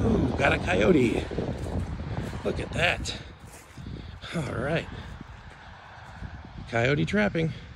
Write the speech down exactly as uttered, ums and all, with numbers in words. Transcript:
Ooh, got a coyote. Look at that. All right. Coyote trapping.